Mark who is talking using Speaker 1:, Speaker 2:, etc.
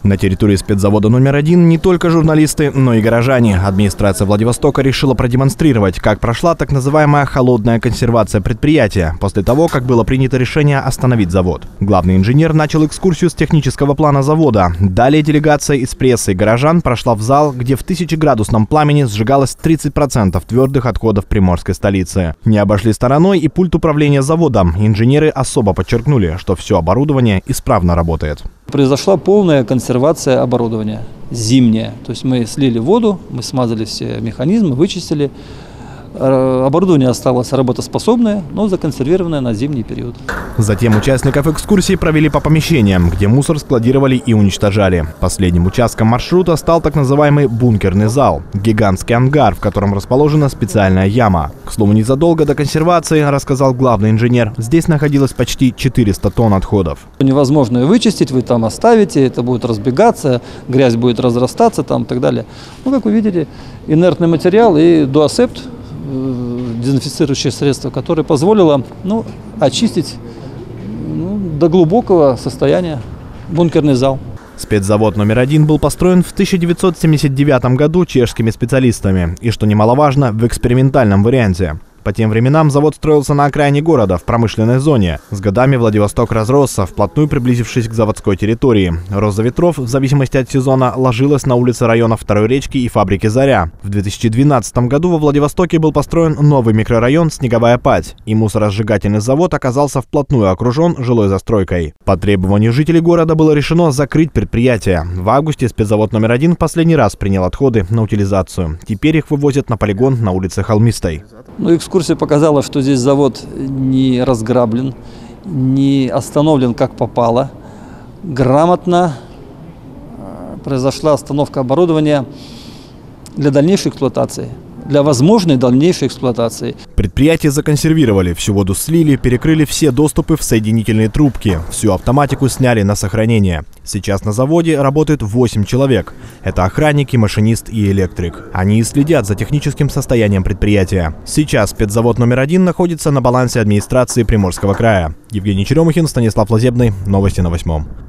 Speaker 1: На территории спецзавода номер 1 не только журналисты, но и горожане. Администрация Владивостока решила продемонстрировать, как прошла так называемая холодная консервация предприятия, после того, как было принято решение остановить завод. Главный инженер начал экскурсию с технического плана завода. Далее делегация из прессы и горожан прошла в зал, где в 1000-градусном пламени сжигалось 30% твердых отходов приморской столицы. Не обошли стороной и пульт управления заводом. Инженеры особо подчеркнули, что все оборудование исправно работает.
Speaker 2: Произошла полная консервация оборудования, зимняя. То есть мы слили воду, мы смазали все механизмы, вычистили. Оборудование осталось работоспособное, но законсервированное на зимний период.
Speaker 1: Затем участников экскурсии провели по помещениям, где мусор складировали и уничтожали. Последним участком маршрута стал так называемый бункерный зал – гигантский ангар, в котором расположена специальная яма. К слову, незадолго до консервации, рассказал главный инженер, здесь находилось почти 400 тонн отходов.
Speaker 2: Невозможно ее вычистить, вы там оставите, это будет разбегаться, грязь будет разрастаться там и так далее. Ну, как вы видите, инертный материал и дуасепт, дезинфицирующее средство, которое позволило очистить до глубокого состояния бункерный зал.
Speaker 1: Спецзавод номер 1 был построен в 1979 году чешскими специалистами и, что немаловажно, в экспериментальном варианте. По тем временам завод строился на окраине города, в промышленной зоне. С годами Владивосток разросся, вплотную приблизившись к заводской территории. Роза ветров, в зависимости от сезона, ложилась на улицы района Второй речки и фабрики «Заря». В 2012 году во Владивостоке был построен новый микрорайон «Снеговая Падь», и мусоросжигательный завод оказался вплотную окружен жилой застройкой. По требованию жителей города было решено закрыть предприятие. В августе спецзавод номер 1 в последний раз принял отходы на утилизацию. Теперь их вывозят на полигон на улице Холмистой.
Speaker 2: Экскурсия показала, что здесь завод не разграблен, не остановлен как попало. Грамотно произошла остановка оборудования для дальнейшей эксплуатации, для возможной дальнейшей эксплуатации.
Speaker 1: Предприятие законсервировали, всю воду слили, перекрыли все доступы в соединительные трубки. Всю автоматику сняли на сохранение. Сейчас на заводе работают 8 человек. Это охранники, машинист и электрик. Они следят за техническим состоянием предприятия. Сейчас спецзавод номер 1 находится на балансе администрации Приморского края. Евгений Черемухин, Станислав Лазебный. Новости на 8.